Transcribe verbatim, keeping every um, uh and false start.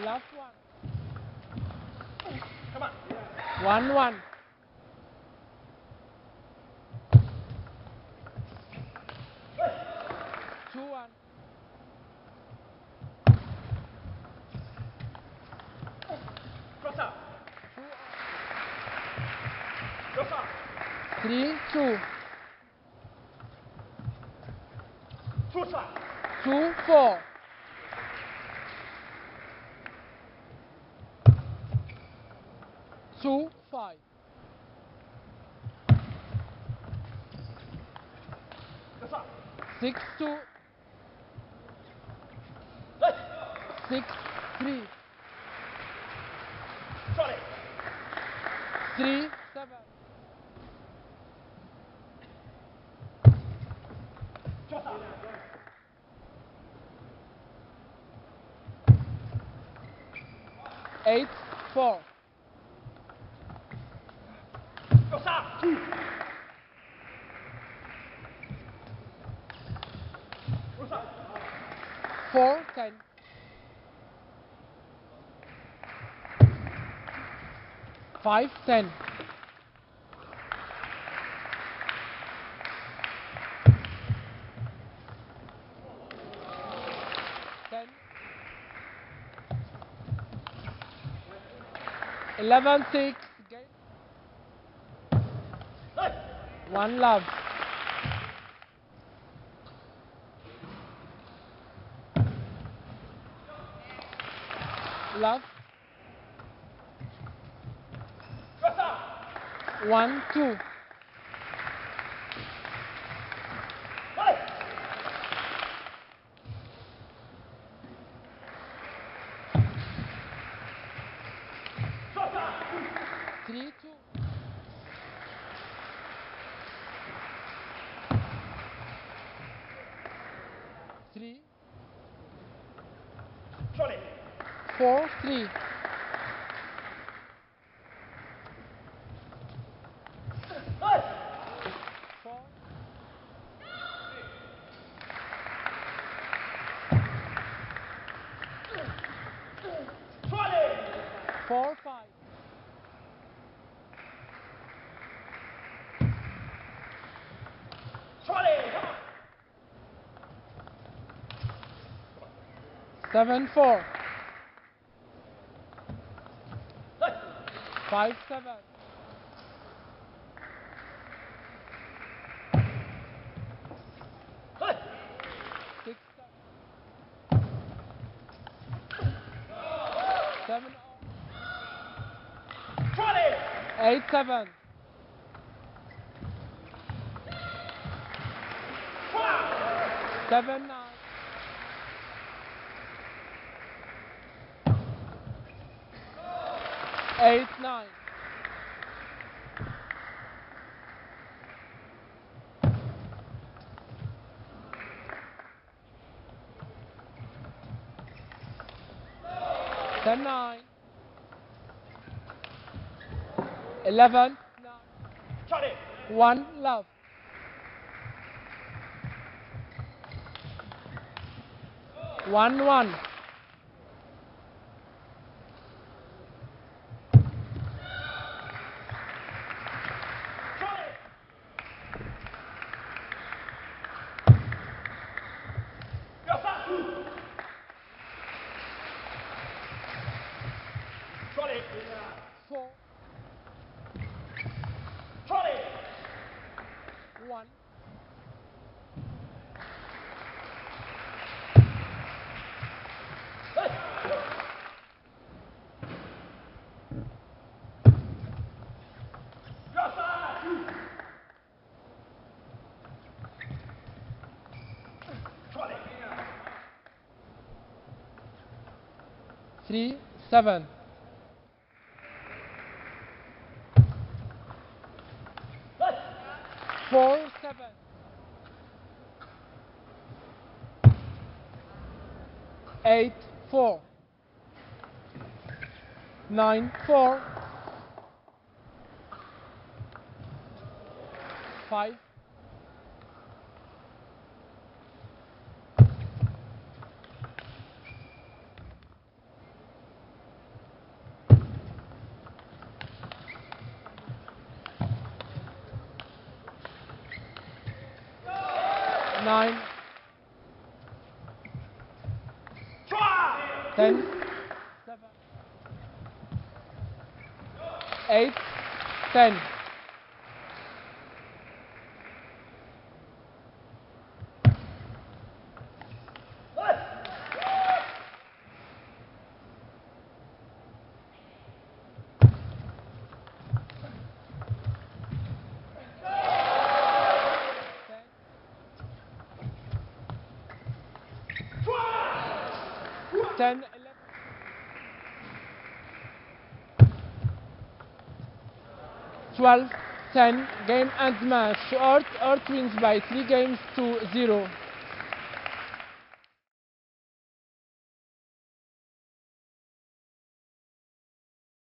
Last one. Come on. One one. Two one. Cross out. Two Cross out. three two. Two shot. Two four. Two five. Cross out. Six two. Hey. Six three. Sorry. Three seven. Cross out. Eight four. Cross out. Cross out. Four ten. Five ten. Ten. Eleven six. Hey. One love. Love. Cross out. One two. Hey. Cross out. Three two. Three. Sorry. Four three. Hey. Four. Sorry. Four five. Sorry. Come on. Seven four. Hey. Five seven. Hey. Six seven. Seven Sorry. eight seven. Wow. Seven nine. Eight nine. Ten nine. Eleven nine. Sorry. One love. One one. Sorry. Cross out. Sorry. Four. Sorry. One. Hey. Cross out. Sorry. Three seven. Hey. Four seven. Eight four. Nine four. Five. nine, Try. ten, seven, eight, ten, ten, eleven, twelve, ten, game and match. Earth, Earth wins by three games to zero.